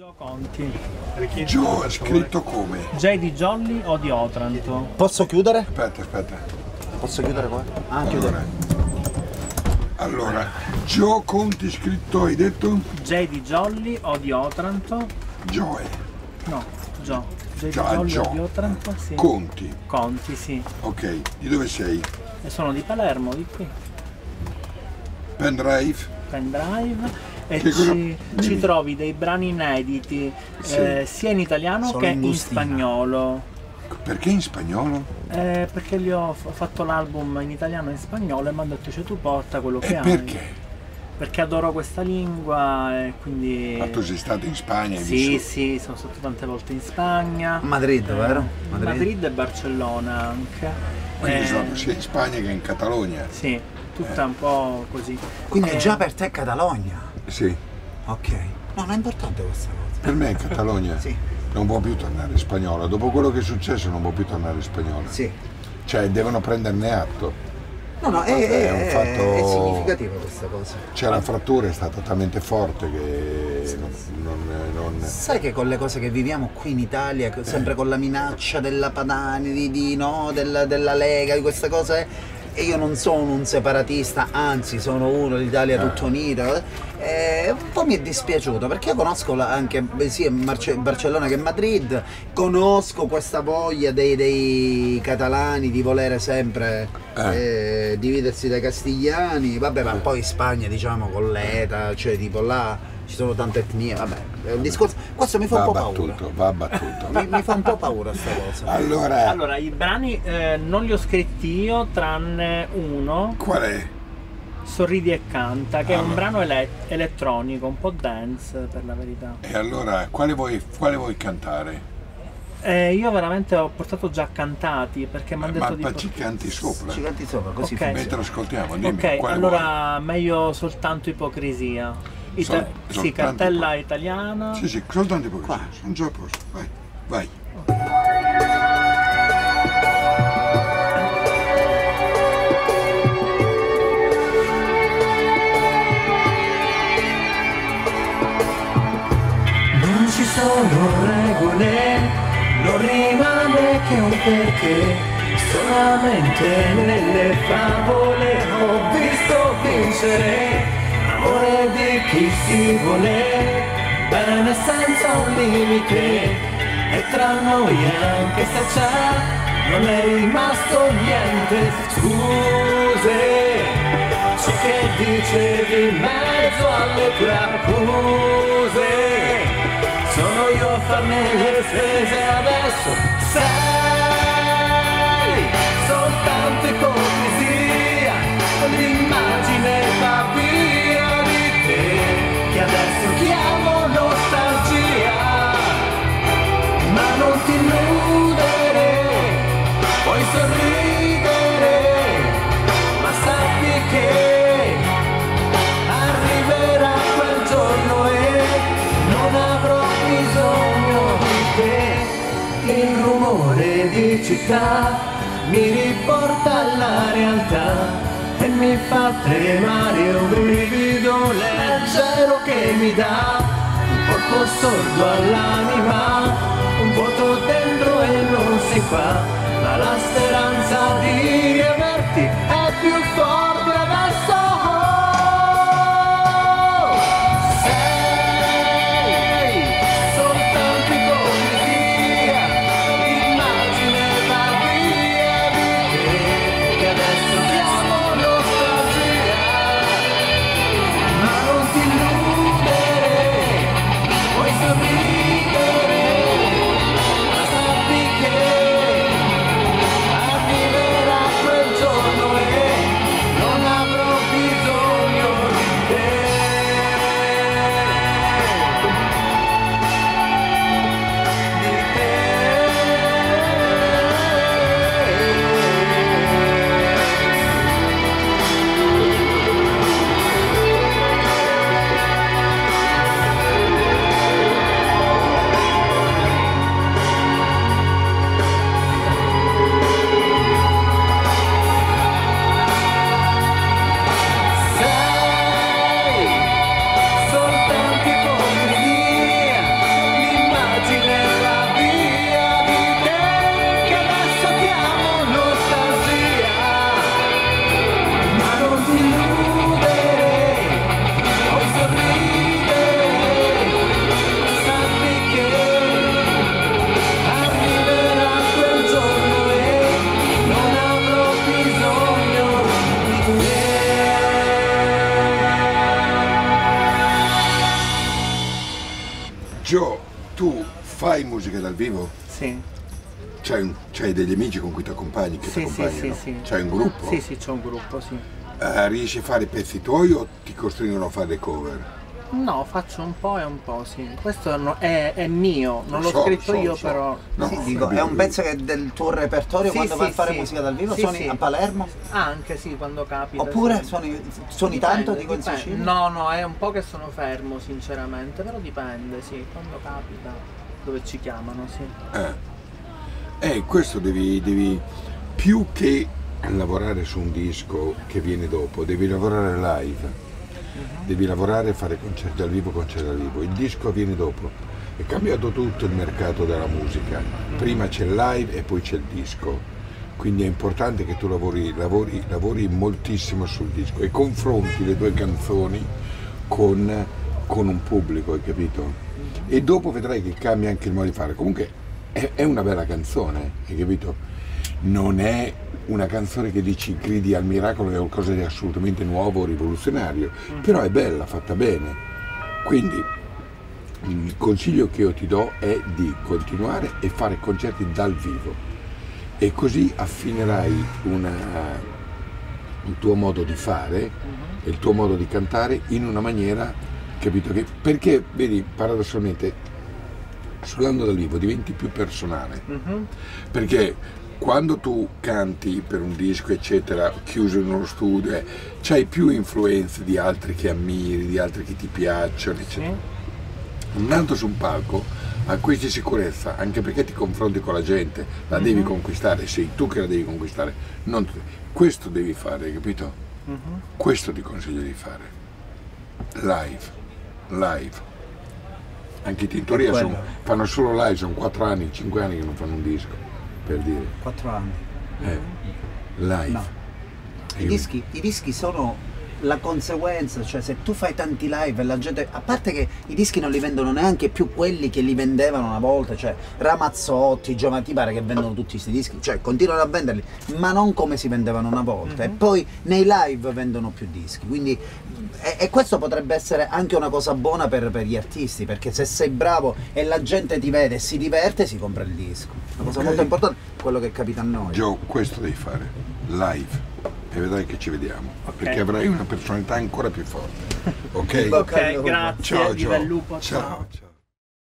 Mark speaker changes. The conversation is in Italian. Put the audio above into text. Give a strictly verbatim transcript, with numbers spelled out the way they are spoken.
Speaker 1: Gio Conti.
Speaker 2: Gio è scritto come?
Speaker 1: J di Jolly o di Otranto?
Speaker 3: Posso chiudere?
Speaker 2: Aspetta, aspetta.
Speaker 3: Posso chiudere qua? Ah,
Speaker 2: Allora,
Speaker 3: chiudere.
Speaker 2: allora, Gio Conti scritto, hai detto?
Speaker 1: J di Jolly o di Otranto?
Speaker 2: Gioe.
Speaker 1: No, Gio. J di
Speaker 2: Gio- ah,
Speaker 1: Jolly
Speaker 2: Gio.
Speaker 1: o di Otranto? Sì.
Speaker 2: Conti.
Speaker 1: Conti, sì.
Speaker 2: Ok, di dove sei?
Speaker 1: E sono di Palermo, di qui.
Speaker 2: Pendrive?
Speaker 1: Pendrive. E
Speaker 2: Che cosa-
Speaker 1: ci, ci trovi dei brani inediti
Speaker 2: Sì.
Speaker 1: eh, sia in italiano
Speaker 3: Solo
Speaker 1: che
Speaker 3: in
Speaker 1: in
Speaker 3: bustina.
Speaker 1: spagnolo.
Speaker 2: Perché in spagnolo?
Speaker 1: Eh, perché gli ho f- fatto l'album in italiano e in spagnolo e mi hanno detto cioè, tu porta quello che
Speaker 2: E
Speaker 1: hai.
Speaker 2: perché?
Speaker 1: Perché adoro questa lingua e quindi...
Speaker 2: Ma tu sei stato in Spagna e hai
Speaker 1: Sì,
Speaker 2: vissuto?
Speaker 1: sì, sono stato tante volte in Spagna.
Speaker 3: Madrid,
Speaker 1: Eh,
Speaker 3: vero?
Speaker 1: Madrid.
Speaker 3: Madrid.
Speaker 1: e Barcellona anche.
Speaker 2: Quindi
Speaker 1: Eh,
Speaker 2: sono sia in Spagna che in Catalogna.
Speaker 1: Sì, tutta un po' così.
Speaker 3: Quindi è
Speaker 1: Eh,
Speaker 3: già per te Catalogna.
Speaker 2: Sì.
Speaker 3: Ok. No, non è importante questa cosa.
Speaker 2: Per me in Catalogna
Speaker 3: Sì.
Speaker 2: non può più tornare in spagnola. Dopo quello che è successo non può più tornare in spagnola.
Speaker 3: Sì.
Speaker 2: Cioè devono prenderne atto.
Speaker 3: No, no, è,
Speaker 2: È un
Speaker 3: è-
Speaker 2: fatto-
Speaker 3: è significativa questa cosa.
Speaker 2: Cioè la frattura è stata talmente forte che non, non- non-
Speaker 3: Sai che con le cose che viviamo qui in Italia, sempre con la minaccia della Padani, di, di no, della, della Lega, di queste cose, e io non sono un separatista, anzi sono uno, l'Italia tutta unita, eh, un po' mi è dispiaciuto perché io conosco la- anche beh, sia Marce- Barcellona che Madrid, conosco questa voglia dei, dei catalani di volere sempre eh, dividersi dai castigliani, vabbè, ma poi in Spagna diciamo con l'ETA, cioè tipo là ci sono tante etnie, vabbè, è un discorso, questo mi fa
Speaker 2: va
Speaker 3: un po' paura.
Speaker 2: battuto, va battuto.
Speaker 3: Mi, mi fa un po' paura sta cosa.
Speaker 2: Allora,
Speaker 1: Allora, i brani eh, non li ho scritti io, tranne uno,
Speaker 2: qual è?
Speaker 1: Sorridi e canta, che è un
Speaker 2: Allora.
Speaker 1: brano ele- elettronico, un po' dance per la verità.
Speaker 2: E allora, quale vuoi, quale vuoi cantare?
Speaker 1: Eh, io veramente ho portato già cantati perché mi hanno
Speaker 2: Ma,
Speaker 1: detto di...
Speaker 2: ma
Speaker 1: por-
Speaker 2: ci canti sopra.
Speaker 3: Ci canti sopra, così
Speaker 1: Ok.
Speaker 3: funziona.
Speaker 2: Mentre ascoltiamo, dimmi,
Speaker 1: Ok,
Speaker 2: quale
Speaker 1: allora meglio soltanto ipocrisia. Ita-
Speaker 2: Sol-
Speaker 1: sì,
Speaker 2: soltanto
Speaker 1: cartella
Speaker 2: ipo-
Speaker 1: italiana.
Speaker 2: vuoi? Sì, sì, soltanto poi. Sono già a posto. Vai, vai.
Speaker 1: Non ci sono regole, non rimane che un perché, solamente nelle favole ho visto vincere amore di chi si vuole, bene senza un limite, e tra noi anche se c'è non è rimasto niente, scuse. Ciò che dicevi in mezzo alle tue accuse, sono io a farne le spese adesso. Sei soltanto ipocrisia, l'immagine va via di te, che adesso chiamo nostalgia. Ma non ti illudere, puoi sorridere, ma sappi che arriverà quel giorno e non avrò bisogno di te. Il rumore di città mi riporta alla realtà e mi fa tremare un brivido leggero che mi dà un colpo sordo all'anima, un vuoto dentro e non si fa, ma la speranza di riaverti è più forte adesso. Sei soltanto ipocrisia, l'immagine va via di te, che adesso chiamo nostalgia. Ma non ti illudere, puoi sorridere, ma sappi che arriverà quel giorno e
Speaker 2: Joe, tu fai musica dal vivo?
Speaker 1: Sì.
Speaker 2: C'hai, un, c'hai degli amici con cui ti accompagni, che
Speaker 1: Sì,
Speaker 2: ti
Speaker 1: sì,
Speaker 2: accompagnano?
Speaker 1: sì, sì.
Speaker 2: C'hai un gruppo?
Speaker 1: Sì, sì, c'ho un gruppo, sì.
Speaker 2: Uh, riesci a fare i pezzi tuoi o ti costringono a fare le cover?
Speaker 1: No, faccio un po' e un po', sì. Questo no- è, è mio, non l'ho
Speaker 2: So,
Speaker 1: scritto
Speaker 2: so,
Speaker 1: io,
Speaker 2: so.
Speaker 1: però...
Speaker 2: No,
Speaker 3: Sì,
Speaker 2: ho
Speaker 3: dico,
Speaker 2: capito,
Speaker 3: è un pezzo che è del tuo repertorio
Speaker 1: Sì,
Speaker 3: quando
Speaker 1: sì,
Speaker 3: vai a fare
Speaker 1: sì.
Speaker 3: musica dal vivo?
Speaker 1: Sì,
Speaker 3: Suoni
Speaker 1: sì.
Speaker 3: a Palermo?
Speaker 1: Anche sì, quando capita.
Speaker 3: Oppure
Speaker 1: sì.
Speaker 3: suoni, suoni
Speaker 1: Dipende,
Speaker 3: tanto, dico in
Speaker 1: dipende.
Speaker 3: Sicilia?
Speaker 1: No, no, è un po' che sono fermo, sinceramente, però dipende, sì, quando capita, dove ci chiamano, sì.
Speaker 2: Eh, eh questo devi, devi, più che lavorare su un disco che viene dopo, devi lavorare live. Devi lavorare e fare concerti dal vivo, concerti dal vivo. Il disco viene dopo. È cambiato tutto il mercato della musica. Prima c'è il live e poi c'è il disco. Quindi è importante che tu lavori, lavori, lavori moltissimo sul disco e confronti le due canzoni con, con un pubblico, hai capito? E dopo vedrai che cambia anche il modo di fare. Comunque è, è una bella canzone, hai capito? Non è una canzone che dici gridi al miracolo, è qualcosa di assolutamente nuovo, rivoluzionario, però è bella, fatta bene. Quindi il consiglio che io ti do è di continuare e fare concerti dal vivo e così affinerai una, il tuo modo di fare e il tuo modo di cantare in una maniera, capito? Che, perché vedi, paradossalmente suonando dal vivo diventi più personale,
Speaker 1: Mhm.
Speaker 2: perché quando tu canti per un disco eccetera, chiuso in uno studio, eh, c'hai più influenze di altri che ammiri, di altri che ti piacciono, eccetera.
Speaker 1: Sì.
Speaker 2: Andando su un palco acquisti sicurezza, anche perché ti confronti con la gente, la
Speaker 1: Mhm.
Speaker 2: devi conquistare, sei tu che la devi conquistare, non tu. Questo devi fare, hai capito?
Speaker 1: Mhm.
Speaker 2: Questo ti consiglio di fare. Live, live. Anche i tintoria
Speaker 3: quello.
Speaker 2: sono- fanno solo live, sono quattro anni, cinque anni che non fanno un disco, per dire.
Speaker 3: Quattro anni.
Speaker 2: Eh, live.
Speaker 3: No. I dischi, I dischi sono la conseguenza, cioè se tu fai tanti live e la gente, a parte che i dischi non li vendono neanche più quelli che li vendevano una volta, cioè Ramazzotti, Giovanni, ti pare che vendono tutti questi dischi, cioè continuano a venderli, ma non come si vendevano una volta.
Speaker 1: Mhm.
Speaker 3: E poi nei live vendono più dischi, quindi e, e questo potrebbe essere anche una cosa buona per, per gli artisti, perché se sei bravo e la gente ti vede e si diverte, si compra il disco. Una cosa
Speaker 2: Ok.
Speaker 3: molto importante è quello che capita a noi.
Speaker 2: Joe, questo devi fare, live, e vedrai che ci vediamo,
Speaker 1: Ok.
Speaker 2: perché avrai una personalità ancora più forte. Ok?
Speaker 3: Bocca al
Speaker 1: Ok,
Speaker 3: lupo.
Speaker 1: grazie,
Speaker 2: Ciao
Speaker 1: viva
Speaker 2: Joe.
Speaker 1: il lupo,
Speaker 2: ciao.
Speaker 1: ciao.
Speaker 2: ciao.